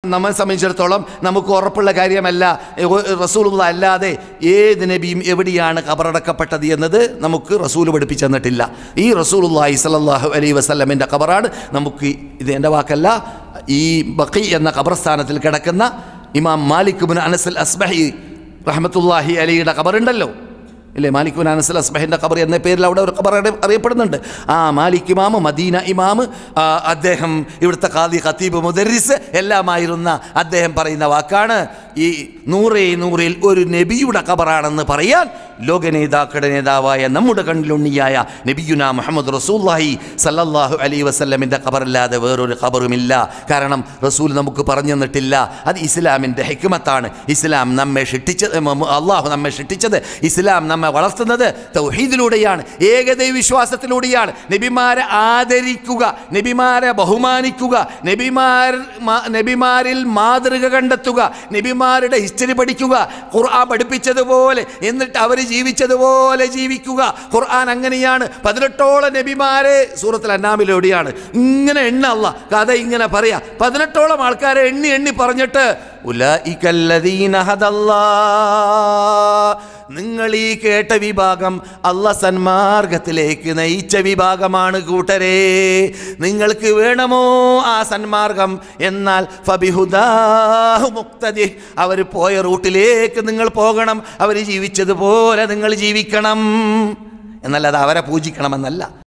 നമ്മെ സംബന്ധിച്ചിടത്തോളം നമുക്ക് ഉറപ്പുള്ള കാര്യമല്ല. റസൂലുള്ള അല്ലാതെ ഏത് നബിയും എവിടെയാണ് ഖബറടക്കപ്പെട്ടത് എന്നത് നമുക്ക് റസൂൽ പഠിപ്പിച്ചു തന്നിട്ടില്ല. ഈ റസൂലുള്ളാഹി സ്വല്ലല്ലാഹു അലൈഹി വസല്ലമിൻ്റെ ഖബറാണ് നമുക്ക്, ഇത് എൻ്റെ വാക്കല്ല, ഈ ബഖി എന്ന ഖബർസ്ഥാനത്തിൽ കിടക്കുന്ന ഇമാം മാലിക് ഇബ്നു അനസ് അൽ അസ്ബഹി റഹ്മത്തുള്ളാഹി അലൈഹിയുടെ ഖബറുണ്ടല്ലോ ഇല്ലേ, മാലിക് ഇബ്നു അനസ് അൽ അസ്ബഹിൻ്റെ ഖബർ എന്ന പേരിൽ അവിടെ ഒരു ഖബർ അറിയപ്പെടുന്നുണ്ട്. ആ മാലിക് ഇമാം, മദീന ഇമാം, അദ്ദേഹം ഇവിടുത്തെ ഖാദി, ഖത്തീബ്, മുദരിസ് എല്ലാമായിരുന്ന അദ്ദേഹം പറയുന്ന വാക്കാണ്, ഈ 100-100-ൽ ഒരു നബിയുടെ ഖബറാണെന്ന് പറയാൻ ലോകനേതാക്കളുടെ നേതാവായ നമ്മുടെ കണ്ണിലുണ്ണിയായ നബിയുന മുഹമ്മദ് റസൂലുള്ളാഹി സല്ലല്ലാഹു അലൈഹി വസല്ലമിൻ്റെ ഖബറല്ലാതെ വേറൊരു ഖബറുമില്ല. കാരണം റസൂൽ നമുക്ക് പറഞ്ഞു തന്നിട്ടില്ല. അത് ഇസ്ലാമിൻ്റെ ഹിക്മത്താണ്. ഇസ്ലാം നമ്മെ സൃഷ്ടിച്ചത്, അള്ളാഹു നമ്മെ സൃഷ്ടിച്ചത്, ഇസ്ലാം നമ്മെ വളർത്തുന്നത് തൗഹീദിലൂടെയാണ്, ഏകദൈവ വിശ്വാസത്തിലൂടെയാണ്. നബിമാരെ ആദരിക്കുക, നബിമാരെ ബഹുമാനിക്കുക, നബിമാരിൽ മാതൃക കണ്ടെത്തുക, നബിമാരുടെ ഹിസ്റ്ററി പഠിക്കുക, ഖുർആൻ പഠിപ്പിച്ചതുപോലെ, എന്നിട്ട് അവർ ജീവിച്ചതുപോലെ ജീവിക്കുക. ഖുർആൻ അങ്ങനെയാണ്. 18ഓളം നബിമാരെ സൂറത്തുൽ അൻആമിലൂടെയാണ് ഇങ്ങനെ എണ്ണ, അല്ലാഹ് കഥ ഇങ്ങനെ പറയാ. 18ഓളം ആൾക്കാരെ എണ്ണി പറഞ്ഞിട്ട് ഉലൈകല്ലദീന ഹദല്ലാഹ്, നിങ്ങൾ ഈ കേട്ട വിഭാഗം അല്ലാഹ് സന്മാർഗത്തിലേക്ക് നയിച്ച വിഭാഗമാണ് കൂട്ടരെ. നിങ്ങൾക്ക് വേണമോ ആ സന്മാർഗം? എന്നാൽ ഫബിഹുദാഹു മുഖ്തദി, അവർ പോയ റൂട്ടിലേക്ക് നിങ്ങൾ പോകണം, അവർ ജീവിച്ചതുപോലെ നിങ്ങൾ ജീവിക്കണം. എന്നല്ല അത് അവരെ പൂജിക്കണമെന്നല്ല.